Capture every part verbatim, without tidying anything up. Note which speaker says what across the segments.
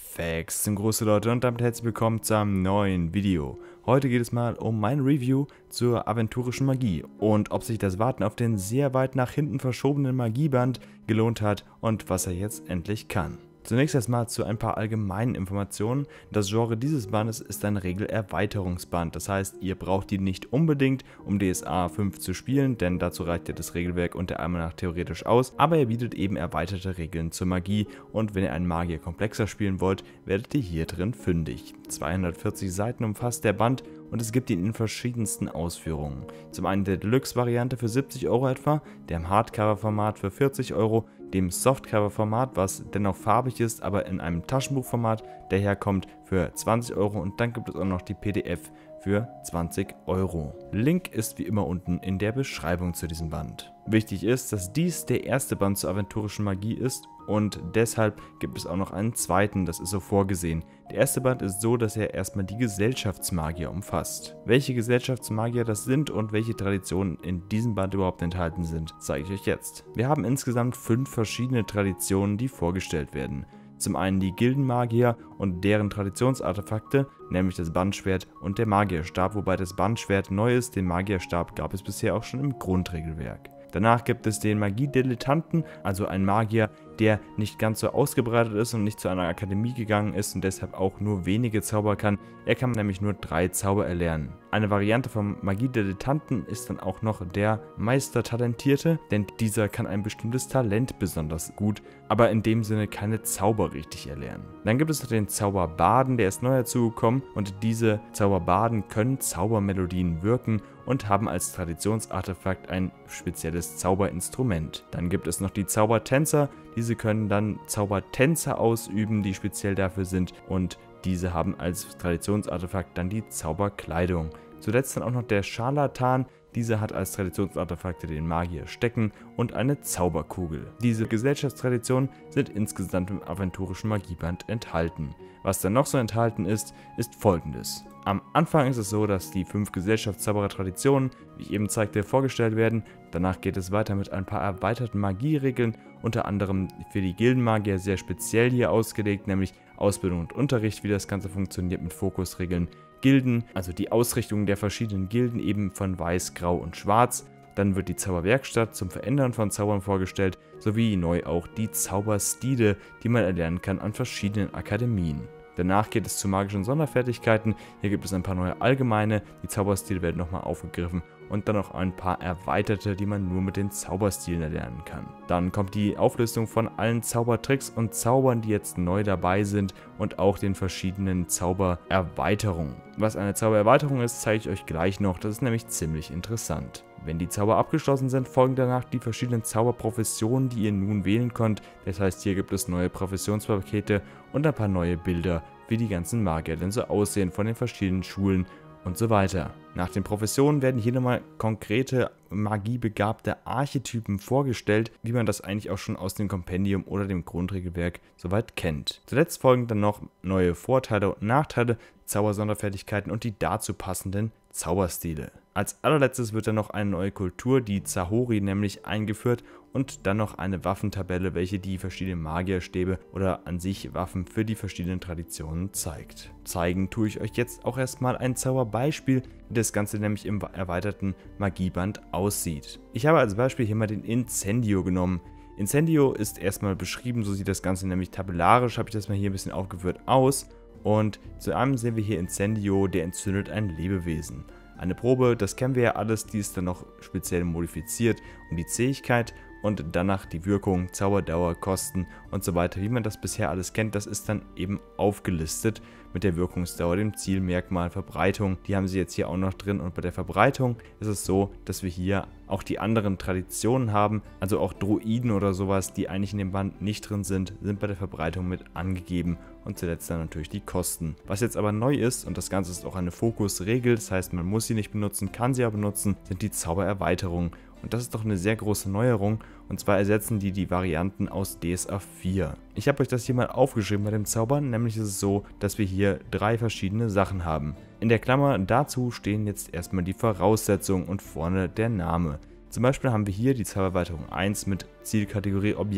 Speaker 1: Facts sind große Leute und damit herzlich willkommen zu einem neuen Video. Heute geht es mal um mein Review zur aventurischen Magie und ob sich das Warten auf den sehr weit nach hinten verschobenen Magieband gelohnt hat und was er jetzt endlich kann. Zunächst erstmal zu ein paar allgemeinen Informationen. Das Genre dieses Bandes ist ein Regelerweiterungsband, das heißt, ihr braucht ihn nicht unbedingt, um D S A fünf zu spielen, denn dazu reicht ja das Regelwerk und der Almanach theoretisch aus, aber er bietet eben erweiterte Regeln zur Magie und wenn ihr einen Magier komplexer spielen wollt, werdet ihr hier drin fündig. zweihundertvierzig Seiten umfasst der Band und es gibt ihn in verschiedensten Ausführungen. Zum einen der Deluxe-Variante für siebzig Euro etwa, der im Hardcover-Format für vierzig Euro, dem Softcover-Format, was dennoch farbig ist, aber in einem Taschenbuchformat daherkommt, für zwanzig Euro und dann gibt es auch noch die P D F für zwanzig Euro. Link ist wie immer unten in der Beschreibung zu diesem Band. Wichtig ist, dass dies der erste Band zur aventurischen Magie ist und deshalb gibt es auch noch einen zweiten, das ist so vorgesehen. Der erste Band ist so, dass er erstmal die Gesellschaftsmagier umfasst. Welche Gesellschaftsmagier das sind und welche Traditionen in diesem Band überhaupt enthalten sind, zeige ich euch jetzt. Wir haben insgesamt fünf verschiedene Traditionen, die vorgestellt werden. Zum einen die Gildenmagier und deren Traditionsartefakte, nämlich das Bandschwert und der Magierstab, wobei das Bandschwert neu ist, den Magierstab gab es bisher auch schon im Grundregelwerk. Danach gibt es den Magiedilettanten, also einen Magier, der nicht ganz so ausgebreitet ist und nicht zu einer Akademie gegangen ist und deshalb auch nur wenige Zauber kann. Er kann nämlich nur drei Zauber erlernen. Eine Variante vom Magiedilettanten ist dann auch noch der Meistertalentierte, denn dieser kann ein bestimmtes Talent besonders gut, aber in dem Sinne keine Zauber richtig erlernen. Dann gibt es noch den Zauberbarden, der ist neu dazugekommen und diese Zauberbarden können Zaubermelodien wirken und haben als Traditionsartefakt ein spezielles Zauberinstrument. Dann gibt es noch die Zaubertänzer, diese können dann Zaubertänze ausüben, die speziell dafür sind und diese haben als Traditionsartefakt dann die Zauberkleidung. Zuletzt dann auch noch der Scharlatan. Dieser hat als Traditionsartefakte den Magier Stecken und eine Zauberkugel. Diese Gesellschaftstraditionen sind insgesamt im aventurischen Magieband enthalten. Was dann noch so enthalten ist, ist folgendes. Am Anfang ist es so, dass die fünf Gesellschaftszauberer-Traditionen, wie ich eben zeigte, vorgestellt werden. Danach geht es weiter mit ein paar erweiterten Magieregeln, unter anderem für die Gildenmagier sehr speziell hier ausgelegt, nämlich Ausbildung und Unterricht, wie das Ganze funktioniert mit Fokusregeln. Gilden, also die Ausrichtung der verschiedenen Gilden eben von Weiß, Grau und Schwarz. Dann wird die Zauberwerkstatt zum Verändern von Zaubern vorgestellt, sowie neu auch die Zauberstile, die man erlernen kann an verschiedenen Akademien. Danach geht es zu magischen Sonderfertigkeiten, hier gibt es ein paar neue allgemeine, die Zauberstile werden nochmal aufgegriffen und dann noch ein paar erweiterte, die man nur mit den Zauberstilen erlernen kann. Dann kommt die Auflistung von allen Zaubertricks und Zaubern, die jetzt neu dabei sind und auch den verschiedenen Zaubererweiterungen. Was eine Zaubererweiterung ist, zeige ich euch gleich noch, das ist nämlich ziemlich interessant. Wenn die Zauber abgeschlossen sind, folgen danach die verschiedenen Zauberprofessionen, die ihr nun wählen könnt. Das heißt, hier gibt es neue Professionspakete und ein paar neue Bilder, wie die ganzen Magier denn so aussehen von den verschiedenen Schulen und so weiter. Nach den Professionen werden hier nochmal konkrete magiebegabte Archetypen vorgestellt, wie man das eigentlich auch schon aus dem Kompendium oder dem Grundregelwerk soweit kennt. Zuletzt folgen dann noch neue Vorteile und Nachteile, Zaubersonderfertigkeiten und die dazu passenden Zauberstile. Als allerletztes wird dann noch eine neue Kultur, die Zahori, nämlich eingeführt und dann noch eine Waffentabelle, welche die verschiedenen Magierstäbe oder an sich Waffen für die verschiedenen Traditionen zeigt. Zeigen tue ich euch jetzt auch erstmal ein Zauberbeispiel, wie das Ganze nämlich im erweiterten Magieband aussieht. Ich habe als Beispiel hier mal den Incendio genommen. Incendio ist erstmal beschrieben, so sieht das Ganze nämlich tabellarisch, habe ich das mal hier ein bisschen aufgeführt aus. Und zu einem sehen wir hier Incendio, der entzündet ein Lebewesen. Eine Probe, das kennen wir ja alles, die ist dann noch speziell modifiziert um die Zähigkeit und danach die Wirkung, Zauberdauer, Kosten und so weiter, wie man das bisher alles kennt, das ist dann eben aufgelistet mit der Wirkungsdauer, dem Zielmerkmal, Verbreitung, die haben sie jetzt hier auch noch drin und bei der Verbreitung ist es so, dass wir hier auch die anderen Traditionen haben, also auch Druiden oder sowas, die eigentlich in dem Band nicht drin sind, sind bei der Verbreitung mit angegeben und zuletzt dann natürlich die Kosten. Was jetzt aber neu ist, und das Ganze ist auch eine Fokusregel, das heißt man muss sie nicht benutzen, kann sie aber benutzen, sind die Zaubererweiterungen. Und das ist doch eine sehr große Neuerung, und zwar ersetzen die die Varianten aus D S A vier. Ich habe euch das hier mal aufgeschrieben bei dem Zaubern, nämlich ist es so, dass wir hier drei verschiedene Sachen haben. In der Klammer dazu stehen jetzt erstmal die Voraussetzungen und vorne der Name. Zum Beispiel haben wir hier die Zaubererweiterung eins mit Zielkategorie Objekt,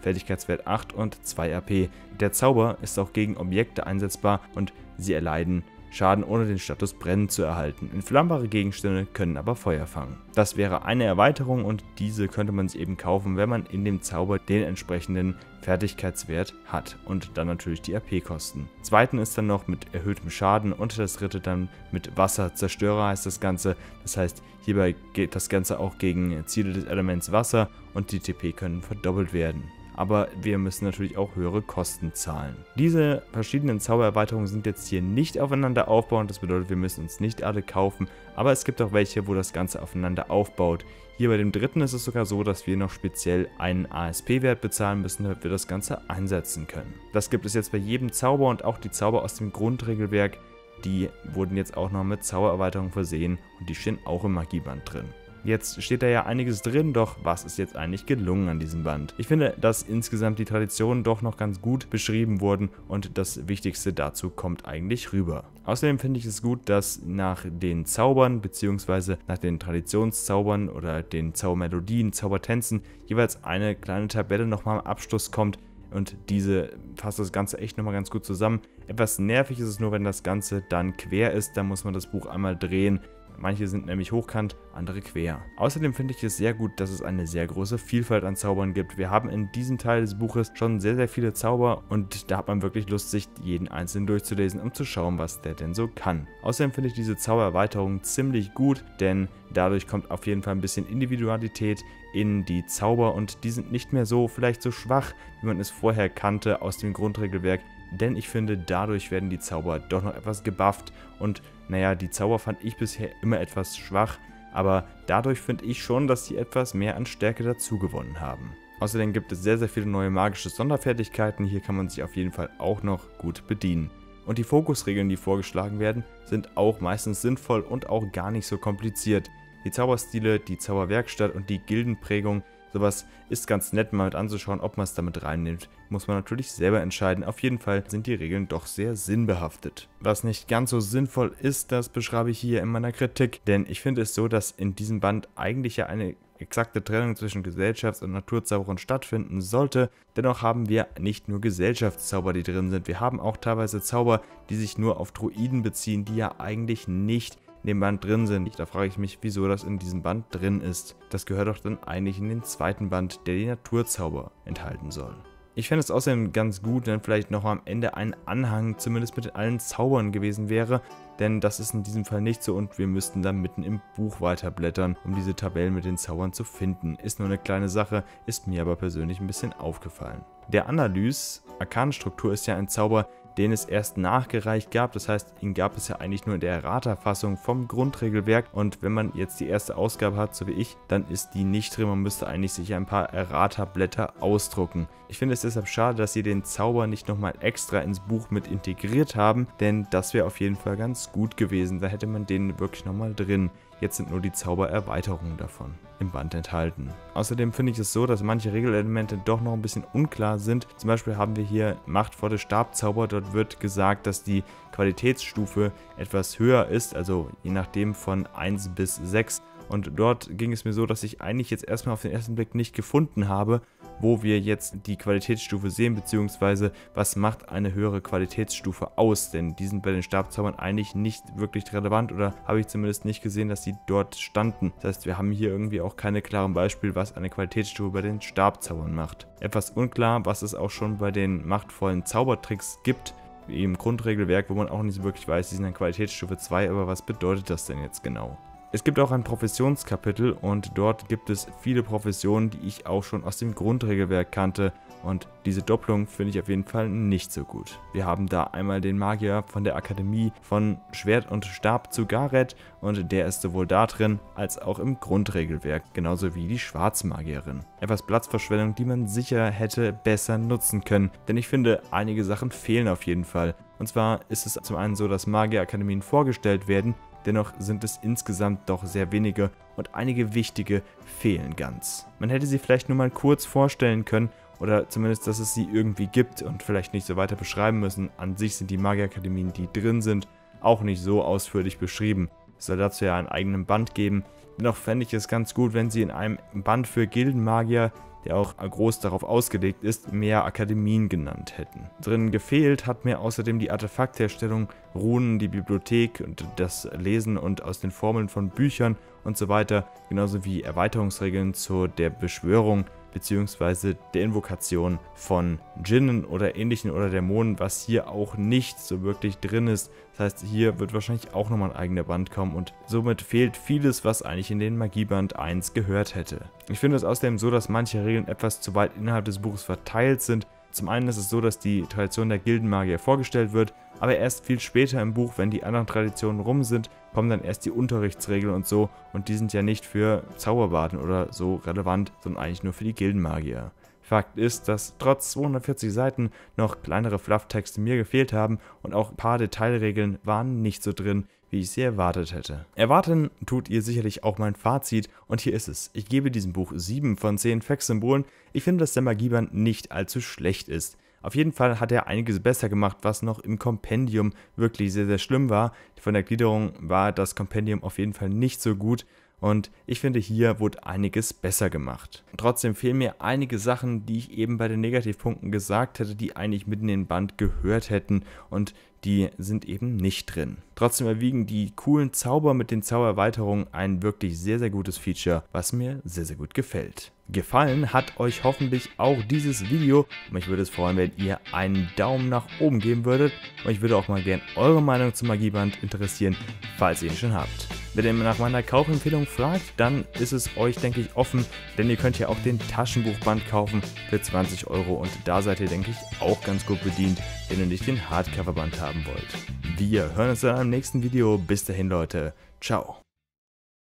Speaker 1: Fertigkeitswert acht und zwei A P. Der Zauber ist auch gegen Objekte einsetzbar und sie erleiden Schaden, ohne den Status Brennen zu erhalten. Entflammbare Gegenstände können aber Feuer fangen. Das wäre eine Erweiterung und diese könnte man sich eben kaufen, wenn man in dem Zauber den entsprechenden Fertigkeitswert hat und dann natürlich die A P-Kosten. Zweiten ist dann noch mit erhöhtem Schaden und das dritte dann mit Wasserzerstörer heißt das Ganze. Das heißt, hierbei geht das Ganze auch gegen Ziele des Elements Wasser und die T P können verdoppelt werden. Aber wir müssen natürlich auch höhere Kosten zahlen. Diese verschiedenen Zaubererweiterungen sind jetzt hier nicht aufeinander aufbauend, das bedeutet, wir müssen uns nicht alle kaufen, aber es gibt auch welche, wo das Ganze aufeinander aufbaut. Hier bei dem dritten ist es sogar so, dass wir noch speziell einen A S P-Wert bezahlen müssen, damit wir das Ganze einsetzen können. Das gibt es jetzt bei jedem Zauber und auch die Zauber aus dem Grundregelwerk, die wurden jetzt auch noch mit Zaubererweiterungen versehen und die stehen auch im Magieband drin. Jetzt steht da ja einiges drin, doch was ist jetzt eigentlich gelungen an diesem Band? Ich finde, dass insgesamt die Traditionen doch noch ganz gut beschrieben wurden und das Wichtigste dazu kommt eigentlich rüber. Außerdem finde ich es gut, dass nach den Zaubern bzw. nach den Traditionszaubern oder den Zaubermelodien, Zaubertänzen jeweils eine kleine Tabelle nochmal am Abschluss kommt, und diese fasst das Ganze echt nochmal ganz gut zusammen. Etwas nervig ist es nur, wenn das Ganze dann quer ist, dann muss man das Buch einmal drehen. Manche sind nämlich hochkant, andere quer. Außerdem finde ich es sehr gut, dass es eine sehr große Vielfalt an Zaubern gibt. Wir haben in diesem Teil des Buches schon sehr, sehr viele Zauber und da hat man wirklich Lust, sich jeden einzelnen durchzulesen, um zu schauen, was der denn so kann. Außerdem finde ich diese Zaubererweiterung ziemlich gut, denn dadurch kommt auf jeden Fall ein bisschen Individualität in die Zauber und die sind nicht mehr so vielleicht so schwach, wie man es vorher kannte aus dem Grundregelwerk. Denn ich finde, dadurch werden die Zauber doch noch etwas gebufft und naja, die Zauber fand ich bisher immer etwas schwach, aber dadurch finde ich schon, dass sie etwas mehr an Stärke dazu gewonnen haben. Außerdem gibt es sehr, sehr viele neue magische Sonderfertigkeiten, hier kann man sich auf jeden Fall auch noch gut bedienen. Und die Fokusregeln, die vorgeschlagen werden, sind auch meistens sinnvoll und auch gar nicht so kompliziert. Die Zauberstile, die Zauberwerkstatt und die Gildenprägung, sowas ist ganz nett mal mit anzuschauen, ob man es damit reinnimmt. Muss man natürlich selber entscheiden. Auf jeden Fall sind die Regeln doch sehr sinnbehaftet. Was nicht ganz so sinnvoll ist, das beschreibe ich hier in meiner Kritik. Denn ich finde es so, dass in diesem Band eigentlich ja eine exakte Trennung zwischen Gesellschafts- und Naturzauberern stattfinden sollte. Dennoch haben wir nicht nur Gesellschaftszauber, die drin sind. Wir haben auch teilweise Zauber, die sich nur auf Druiden beziehen, die ja eigentlich nicht in dem Band drin sind. Da frage ich mich, wieso das in diesem Band drin ist. Das gehört doch dann eigentlich in den zweiten Band, der die Naturzauber enthalten soll. Ich fände es außerdem ganz gut, wenn vielleicht noch am Ende ein Anhang zumindest mit allen Zaubern gewesen wäre, denn das ist in diesem Fall nicht so und wir müssten dann mitten im Buch weiterblättern, um diese Tabellen mit den Zaubern zu finden. Ist nur eine kleine Sache, ist mir aber persönlich ein bisschen aufgefallen. Der Analyse, Arkanenstruktur, ist ja ein Zauber, den es erst nachgereicht gab, das heißt, ihn gab es ja eigentlich nur in der Errata-Fassung vom Grundregelwerk und wenn man jetzt die erste Ausgabe hat, so wie ich, dann ist die nicht drin, man müsste eigentlich sich ein paar Errata-Blätter ausdrucken. Ich finde es deshalb schade, dass sie den Zauber nicht nochmal extra ins Buch mit integriert haben, denn das wäre auf jeden Fall ganz gut gewesen, da hätte man den wirklich nochmal drin. Jetzt sind nur die Zaubererweiterungen davon im Band enthalten. Außerdem finde ich es so, dass manche Regelelemente doch noch ein bisschen unklar sind. Zum Beispiel haben wir hier machtvolle Stabzauber. Dort wird gesagt, dass die Qualitätsstufe etwas höher ist, also je nachdem von eins bis sechs. Und dort ging es mir so, dass ich eigentlich jetzt erstmal auf den ersten Blick nicht gefunden habe, wo wir jetzt die Qualitätsstufe sehen, beziehungsweise was macht eine höhere Qualitätsstufe aus, denn die sind bei den Stabzaubern eigentlich nicht wirklich relevant oder habe ich zumindest nicht gesehen, dass sie dort standen. Das heißt, wir haben hier irgendwie auch keine klaren Beispiele, was eine Qualitätsstufe bei den Stabzaubern macht. Etwas unklar, was es auch schon bei den machtvollen Zaubertricks gibt, wie im Grundregelwerk, wo man auch nicht wirklich weiß, die sind in Qualitätsstufe zwei, aber was bedeutet das denn jetzt genau? Es gibt auch ein Professionskapitel und dort gibt es viele Professionen, die ich auch schon aus dem Grundregelwerk kannte und diese Doppelung finde ich auf jeden Fall nicht so gut. Wir haben da einmal den Magier von der Akademie von Schwert und Stab zu Gareth und der ist sowohl da drin als auch im Grundregelwerk, genauso wie die Schwarzmagierin. Etwas Platzverschwendung, die man sicher hätte besser nutzen können, denn ich finde, einige Sachen fehlen auf jeden Fall. Und zwar ist es zum einen so, dass Magierakademien vorgestellt werden, dennoch sind es insgesamt doch sehr wenige und einige wichtige fehlen ganz. Man hätte sie vielleicht nur mal kurz vorstellen können oder zumindest, dass es sie irgendwie gibt und vielleicht nicht so weiter beschreiben müssen. An sich sind die Magierakademien, die drin sind, auch nicht so ausführlich beschrieben. Es soll dazu ja einen eigenen Band geben. Dennoch fände ich es ganz gut, wenn sie in einem Band für Gildenmagier der auch groß darauf ausgelegt ist, mehr Akademien genannt hätten. Drin gefehlt hat mir außerdem die Artefaktherstellung, Runen, die Bibliothek und das Lesen und aus den Formeln von Büchern und so weiter, genauso wie Erweiterungsregeln zu der Beschwörung bzw. der Invokation von Djinnen oder ähnlichen oder Dämonen, was hier auch nicht so wirklich drin ist. Das heißt, hier wird wahrscheinlich auch nochmal ein eigener Band kommen und somit fehlt vieles, was eigentlich in den Magieband eins gehört hätte. Ich finde es außerdem so, dass manche Regeln etwas zu weit innerhalb des Buches verteilt sind. Zum einen ist es so, dass die Tradition der Gildenmagier vorgestellt wird, aber erst viel später im Buch, wenn die anderen Traditionen rum sind, kommen dann erst die Unterrichtsregeln und so, und die sind ja nicht für Zauberbarden oder so relevant, sondern eigentlich nur für die Gildenmagier. Fakt ist, dass trotz zweihundertvierzig Seiten noch kleinere Flufftexte mir gefehlt haben und auch ein paar Detailregeln waren nicht so drin, wie ich sie erwartet hätte. Erwarten tut ihr sicherlich auch mein Fazit und hier ist es. Ich gebe diesem Buch sieben von zehn Fax-Symbolen. Ich finde, dass der Magieband nicht allzu schlecht ist. Auf jeden Fall hat er einiges besser gemacht, was noch im Kompendium wirklich sehr, sehr schlimm war. Von der Gliederung war das Kompendium auf jeden Fall nicht so gut. Und ich finde, hier wurde einiges besser gemacht. Trotzdem fehlen mir einige Sachen, die ich eben bei den Negativpunkten gesagt hätte, die eigentlich mit in den Band gehört hätten und die sind eben nicht drin. Trotzdem erwiegen die coolen Zauber mit den Zaubererweiterungen ein wirklich sehr, sehr gutes Feature, was mir sehr, sehr gut gefällt. Gefallen hat euch hoffentlich auch dieses Video und mich würde es freuen, wenn ihr einen Daumen nach oben geben würdet und ich würde auch mal gerne eure Meinung zum Magieband interessieren, falls ihr ihn schon habt. Wenn ihr nach meiner Kaufempfehlung fragt, dann ist es euch, denke ich, offen, denn ihr könnt ja auch den Taschenbuchband kaufen für zwanzig Euro und da seid ihr, denke ich, auch ganz gut bedient, wenn ihr nicht den Hardcoverband haben wollt. Wir hören uns dann im nächsten Video. Bis dahin, Leute. Ciao.